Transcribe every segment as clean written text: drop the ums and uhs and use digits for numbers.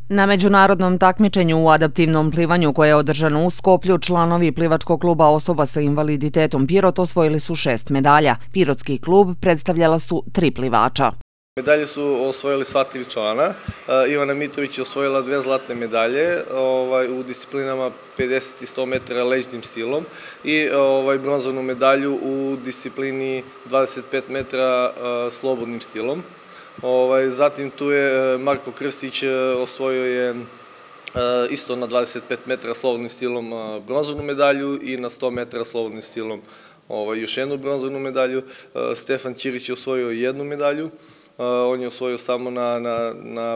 Na međunarodnom takmičenju u adaptivnom plivanju koje je održano u Skoplju, članovi plivačkog kluba osoba sa invaliditetom Pirot osvojili su 6 medalja. Pirotski klub predstavljala su 3 plivača. Medalje su osvojili sva 3 člana. Ivana Mitrović je osvojila 2 zlatne medalje u disciplinama 50 i 100 metara leđnim stilom i bronzanu medalju u disciplini 25 metara slobodnim stilom. Zatim tu je Marko Krstić osvojio je isto na 25 metara slobodnim stilom bronzanu medalju i na 100 metara slobodnim stilom još jednu bronzanu medalju. Stefan Ćirić je osvojio 1 medalju. On je osvojio samo na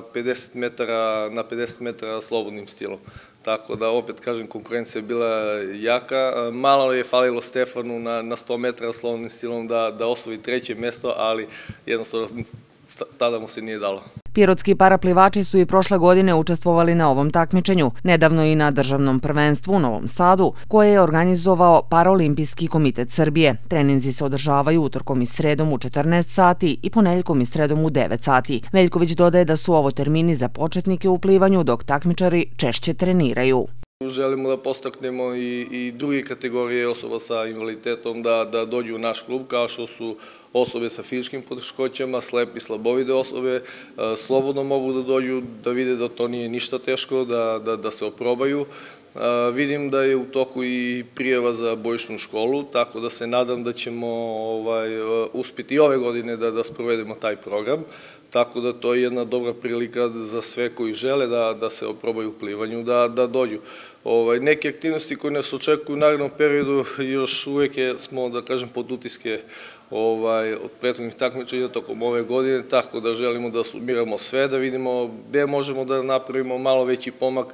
50 metara slobodnim stilom. Tako da, opet kažem, konkurencija je bila jaka. Malo je falilo Stefanu na 100 metara slobodnim stilom da osvoji 3. mesto, ali jednostavno tada mu se nije dalo. Pirotski paraplivači su i prošle godine učestvovali na ovom takmičenju, nedavno i na državnom prvenstvu u Novom Sadu, koje je organizovao Paraolimpijski komitet Srbije. Treninzi se održavaju utorkom i sredom u 14 sati i ponedeljkom i sredom u 9 sati. Veljković dodaje da su ovo termini za početnike u plivanju, dok takmičari češće treniraju. Želimo da podstaknemo i druge kategorije osoba sa invaliditetom da dođu u naš klub, kao što su osobe sa fizičkim poteškoćama, slepe i slabovide osobe, slobodno mogu da dođu, da vide da to nije ništa teško, da se oprobaju. Vidim da je u toku i prijava za bojišnu školu, tako da se nadam da ćemo uspjeti i ove godine da sprovedemo taj program. Tako da to je jedna dobra prilika za sve koji žele da se oprobaju u plivanju, da dođu. Neke aktivnosti koje nas očekuju u narednom periodu još uvijek smo, da kažem, pod utiske od prethodnih takmičenja tokom ove godine, tako da želimo da sumiramo sve, da vidimo gde možemo da napravimo malo veći pomak,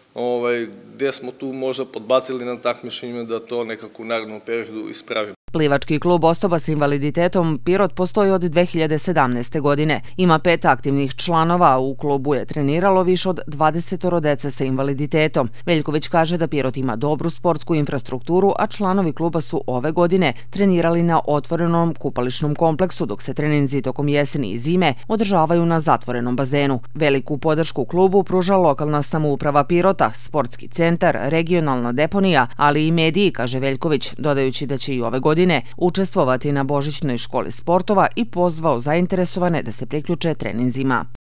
gde smo tu možda podbacili na takmičenjima, da to nekako u narednom periodu ispravimo. Plivački klub osoba sa invaliditetom Pirot postoji od 2017. godine. Ima 5 aktivnih članova, a u klubu je treniralo više od 20 dece sa invaliditetom. Veljković kaže da Pirot ima dobru sportsku infrastrukturu, a članovi kluba su ove godine trenirali na otvorenom kupališnom kompleksu, dok se treninzi tokom jeseni i zime održavaju na zatvorenom bazenu. Veliku podršku klubu pruža lokalna samouprava Pirota, sportski centar, regionalna deponija, ali i mediji, kaže Veljković, dodajući da će i ove godine učestvovati na Božićnoj školi sportova i pozvao zainteresovane da se priključe treninzima.